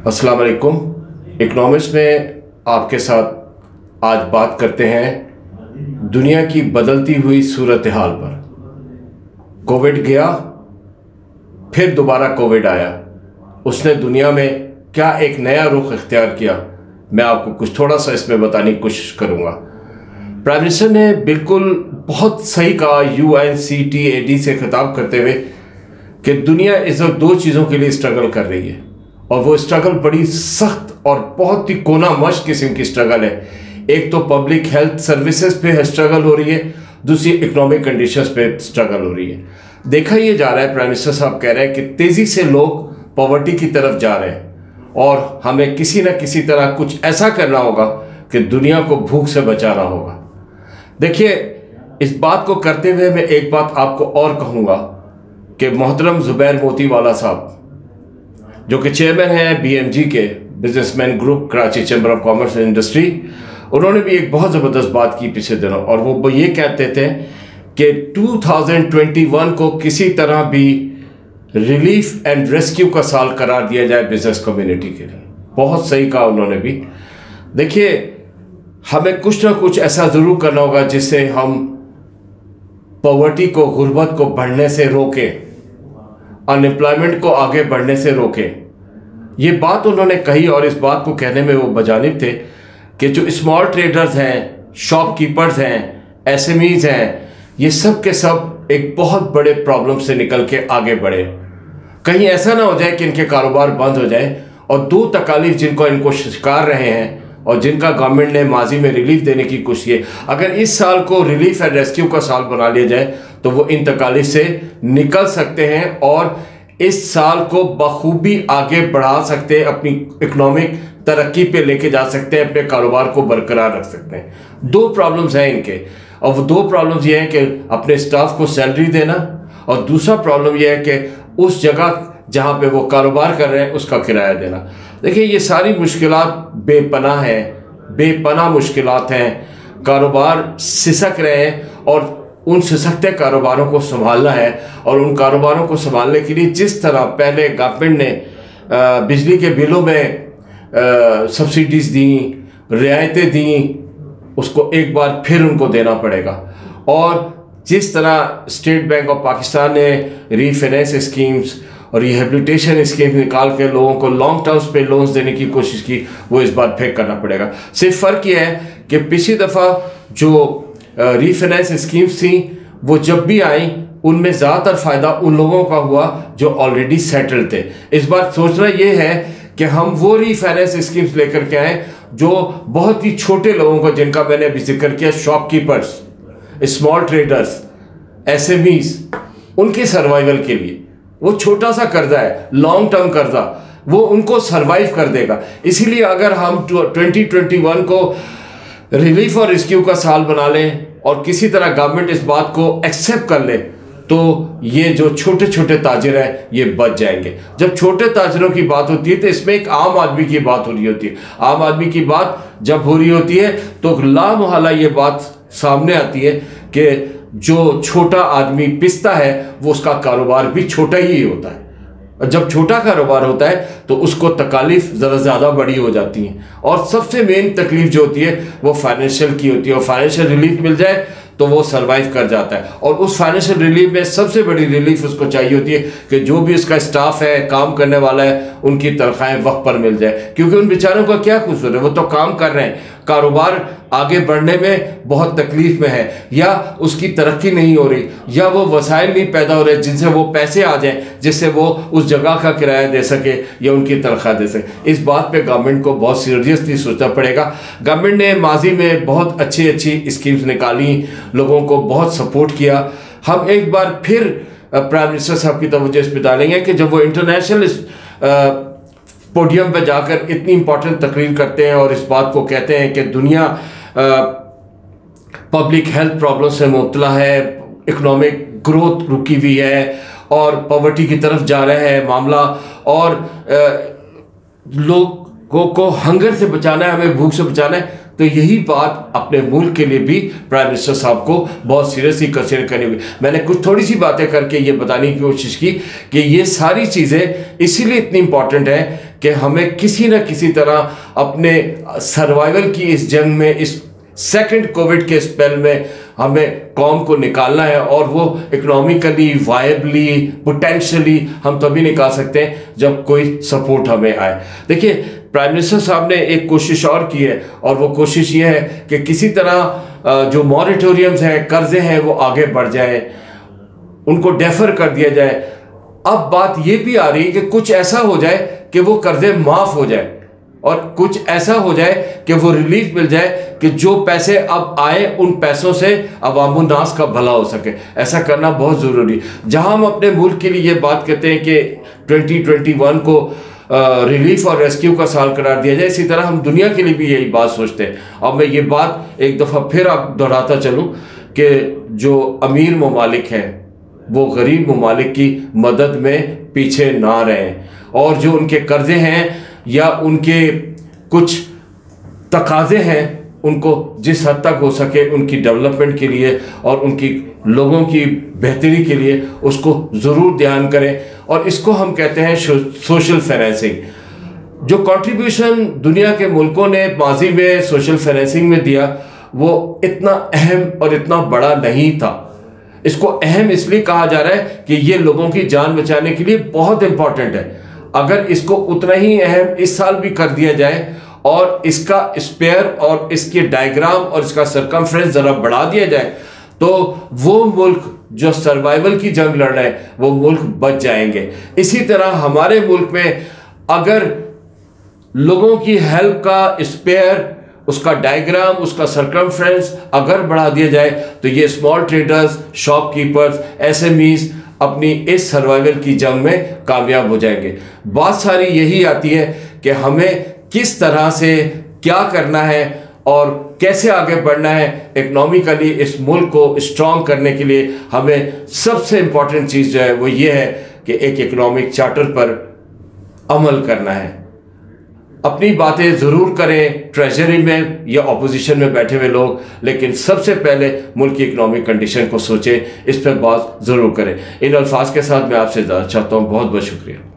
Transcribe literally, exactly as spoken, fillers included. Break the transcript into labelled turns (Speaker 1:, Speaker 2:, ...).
Speaker 1: अस्सलाम वालेकुम। इकोनॉमिक्स में आपके साथ आज बात करते हैं दुनिया की बदलती हुई सूरत हाल पर। कोविड गया, फिर दोबारा कोविड आया। उसने दुनिया में क्या एक नया रुख इख्तियार किया, मैं आपको कुछ थोड़ा सा इसमें बताने की कोशिश करूँगा। प्राइम मिनिस्टर ने बिल्कुल बहुत सही कहा U N C T A D से खिताब करते हुए कि दुनिया इस वक्त दो चीज़ों के लिए स्ट्रगल कर रही है, और वो स्ट्रगल बड़ी सख्त और बहुत ही कोना मश किस्म की स्ट्रगल है। एक तो पब्लिक हेल्थ सर्विसेज पे स्ट्रगल हो रही है, दूसरी इकोनॉमिक कंडीशंस पे स्ट्रगल हो रही है। देखा ये जा रहा है, प्राइम मिनिस्टर साहब कह रहे हैं कि तेज़ी से लोग पॉवर्टी की तरफ जा रहे हैं और हमें किसी न किसी तरह कुछ ऐसा करना होगा कि दुनिया को भूख से बचाना होगा। देखिए, इस बात को करते हुए मैं एक बात आपको और कहूँगा कि मोहतरम ज़ुबैर मोतीवाला साहब, जो कि चेयरमैन हैं बी एम जी के, businessman group Karachi chamber of commerce and industry, उन्होंने भी एक बहुत ज़बरदस्त बात की पिछले दिनों, और वो ये कहते थे कि दो हज़ार इक्कीस को किसी तरह भी रिलीफ एंड रेस्क्यू का साल करार दिया जाए बिजनेस कम्युनिटी के लिए। बहुत सही कहा उन्होंने भी। देखिए, हमें कुछ ना कुछ ऐसा ज़रूर करना होगा जिससे हम पॉवर्टी को, गुर्बत को बढ़ने से रोकें, अनएम्प्लॉयमेंट को आगे बढ़ने से रोकें। ये बात उन्होंने कही, और इस बात को कहने में वो बजानिब थे कि जो स्मॉल ट्रेडर्स हैं, शॉपकीपर्स हैं, एस एम ईज़ हैं, ये सब के सब एक बहुत बड़े प्रॉब्लम से निकल के आगे बढ़े। कहीं ऐसा ना हो जाए कि इनके कारोबार बंद हो जाए, और दो तकालीफ जिनको इनको शिकार रहे हैं और जिनका गवर्नमेंट ने माजी में रिलीफ देने की कोशिश की, अगर इस साल को रिलीफ एंड रेस्क्यू का साल बना लिया जाए तो वो इन तकालीफ से निकल सकते हैं और इस साल को बखूबी आगे बढ़ा सकते हैं, अपनी इकोनॉमिक तरक्की पे लेके जा सकते हैं, अपने कारोबार को बरकरार रख सकते हैं। दो प्रॉब्लम्स हैं इनके, और वो दो प्रॉब्लम्स ये हैं कि अपने स्टाफ को सैलरी देना, और दूसरा प्रॉब्लम ये है कि उस जगह जहाँ पे वो कारोबार कर रहे हैं उसका किराया देना। देखिए, ये सारी मुश्किलात बेपनाह हैं, बेपनाह मुश्किलात हैं। कारोबार सिसक रहे हैं और उन सिसकते कारोबारों को संभालना है, और उन कारोबारों को संभालने के लिए जिस तरह पहले गवर्नमेंट ने बिजली के बिलों में सब्सिडीज़ दी, रियायतें दी, उसको एक बार फिर उनको देना पड़ेगा। और जिस तरह स्टेट बैंक ऑफ पाकिस्तान ने रीफाइनेंस स्कीम्स और रिहेबिलिटेशन स्कीम निकाल के लोगों को लॉन्ग टर्म्स पे लोन्स देने की कोशिश की, वो इस बार फेक करना पड़ेगा। सिर्फ फ़र्क ये है कि पिछली दफ़ा जो रीफाइनेंस स्कीम्स थी वो जब भी आई उनमें ज़्यादातर फ़ायदा उन लोगों का हुआ जो ऑलरेडी सेटल्ड थे। इस बार सोचना ये है कि हम वो रीफाइनेंस स्कीम्स लेकर के आएँ जो बहुत ही छोटे लोगों को, जिनका मैंने अभी जिक्र किया, shopkeepers, small traders, S M Es, उनके सर्वाइवल के लिए। वो छोटा सा कर्जा है, लॉन्ग टर्म कर्जा, वो उनको सर्वाइव कर देगा। इसीलिए अगर हम ट्वेंटी ट्वेंटी वन को रिलीफ और रेस्क्यू का साल बना लें और किसी तरह गवर्नमेंट इस बात को एक्सेप्ट कर ले, तो ये जो छोटे छोटे ताजिर हैं ये बच जाएंगे। जब छोटे ताजिरों की बात होती है तो इसमें एक आम आदमी की बात हो रही होती है। आम आदमी की बात जब हो रही होती है तो लामहला ये बात सामने आती है कि जो छोटा आदमी पिसता है वो उसका कारोबार भी छोटा ही होता है, और जब छोटा कारोबार होता है तो उसको तकालीफ ज़रा ज़्यादा बड़ी हो जाती हैं, और सबसे मेन तकलीफ जो होती है वो फाइनेंशियल की होती है। और फाइनेंशियल रिलीफ मिल जाए तो वो सरवाइव कर जाता है, और उस फाइनेंशियल रिलीफ में सबसे बड़ी रिलीफ उसको चाहिए होती है कि जो भी उसका स्टाफ है, काम करने वाला है, उनकी तनख्वाहें वक्त पर मिल जाए। क्योंकि उन बेचारों का क्या कसूर है, वो तो काम कर रहे हैं, कारोबार आगे बढ़ने में बहुत तकलीफ में है, या उसकी तरक्की नहीं हो रही, या वो वसाइल नहीं पैदा हो रहे जिनसे वो पैसे आ जाएं जिससे वो उस जगह का किराया दे सके या उनकी तनख्वाह दे सके। इस बात पे गवर्नमेंट को बहुत सीरियसली सोचना पड़ेगा। गवर्नमेंट ने माजी में बहुत अच्छी अच्छी स्कीम्स निकाली, लोगों को बहुत सपोर्ट किया। हम एक बार फिर प्राइम मिनिस्टर साहब की तवज्जो इस पर डालेंगे कि जब वो इंटरनेशनल पोडियम पे जाकर इतनी इंपॉर्टेंट तकरीर करते हैं और इस बात को कहते हैं कि दुनिया पब्लिक हेल्थ प्रॉब्लम से मुब्तला है, इकोनॉमिक ग्रोथ रुकी हुई है और पॉवर्टी की तरफ जा रहा है मामला, और लोगों को हंगर से बचाना है, हमें भूख से बचाना है, तो यही बात अपने मुल्क के लिए भी प्राइम मिनिस्टर साहब को बहुत सीरियसली कंसिडर करनी होगी। मैंने कुछ थोड़ी सी बातें करके ये बताने की कोशिश की कि ये सारी चीज़ें इसीलिए इतनी इंपॉर्टेंट है कि हमें किसी न किसी तरह अपने सर्वाइवल की इस जंग में, इस सेकंड कोविड के स्पेल में हमें कौम को निकालना है, और वो इकोनॉमिकली वायबली पोटेंशियली हम तभी निकाल सकते हैं जब कोई सपोर्ट हमें आए। देखिए, प्राइम मिनिस्टर साहब ने एक कोशिश और की है, और वो कोशिश ये है कि किसी तरह जो मॉरेटोरियम्स हैं, कर्जे हैं, वो आगे बढ़ जाए, उनको डेफर कर दिया जाए। अब बात ये भी आ रही है कि कुछ ऐसा हो जाए कि वो कर्जे माफ हो जाए, और कुछ ऐसा हो जाए कि वो रिलीफ मिल जाए कि जो पैसे अब आए उन पैसों से अवामुन नास का भला हो सके। ऐसा करना बहुत ज़रूरी। जहां हम अपने मुल्क के लिए ये बात कहते हैं कि ट्वेंटी ट्वेंटी वन को रिलीफ और रेस्क्यू का साल करार दिया जाए, इसी तरह हम दुनिया के लिए भी यही बात सोचते हैं। अब मैं ये बात एक दफ़ा फिर आप दोहराता चलूँ कि जो अमीर ममालिक हैं वो गरीब ममालिक की मदद में पीछे ना रहें, और जो उनके कर्जे हैं या उनके कुछ तकाजे हैं उनको जिस हद तक हो सके उनकी डेवलपमेंट के लिए और उनकी लोगों की बेहतरी के लिए उसको ज़रूर ध्यान करें। और इसको हम कहते हैं सोशल फाइनेंसिंग। जो कंट्रीब्यूशन दुनिया के मुल्कों ने माजी में सोशल फाइनेंसिंग में दिया वो इतना अहम और इतना बड़ा नहीं था। इसको अहम इसलिए कहा जा रहा है कि ये लोगों की जान बचाने के लिए बहुत इंपॉर्टेंट है। अगर इसको उतना ही अहम इस साल भी कर दिया जाए और इसका स्पेयर और इसके डायग्राम और इसका सरकमफ्रेंस ज़रा बढ़ा दिया जाए, तो वो मुल्क जो सर्वाइवल की जंग लड़ रहे हैं वो मुल्क बच जाएंगे। इसी तरह हमारे मुल्क में अगर लोगों की हेल्प का स्पेयर, उसका डायग्राम, उसका सरकमफ्रेंस अगर बढ़ा दिया जाए तो ये स्मॉल ट्रेडर्स, शॉपकीपर्स, एसएमईज अपनी इस सर्वाइवल की जंग में कामयाब हो जाएंगे। बात सारी यही आती है कि हमें किस तरह से क्या करना है और कैसे आगे बढ़ना है इकोनॉमिकली। इस मुल्क को स्ट्रॉन्ग करने के लिए हमें सबसे इंपॉर्टेंट चीज़ जो है वो ये है कि एक इकोनॉमिक चार्टर पर अमल करना है। अपनी बातें ज़रूर करें ट्रेजरी में या अपोजिशन में बैठे हुए लोग, लेकिन सबसे पहले मुल्क की इकोनॉमिक कंडीशन को सोचें, इस पर बात ज़रूर करें। इन अल्फाज के साथ मैं आपसे इजाज़त चाहता हूँ। बहुत बहुत शुक्रिया।